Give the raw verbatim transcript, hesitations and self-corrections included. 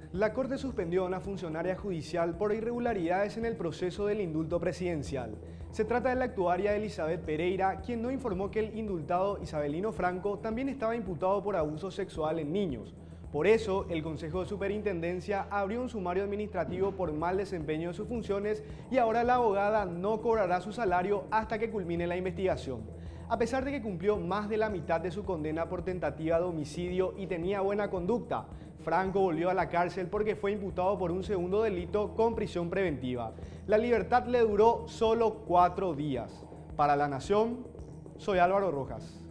La Corte suspendió a una funcionaria judicial por irregularidades en el proceso del indulto presidencial. Se trata de la actuaria Elizabeth Pereira, quien no informó que el indultado Isabelino Franco también estaba imputado por abuso sexual en niños. Por eso, el Consejo de Superintendencia abrió un sumario administrativo por mal desempeño de sus funciones y ahora la abogada no cobrará su salario hasta que culmine la investigación. A pesar de que cumplió más de la mitad de su condena por tentativa de homicidio y tenía buena conducta, Franco volvió a la cárcel porque fue imputado por un segundo delito con prisión preventiva. La libertad le duró solo cuatro días. Para La Nación, soy Álvaro Rojas.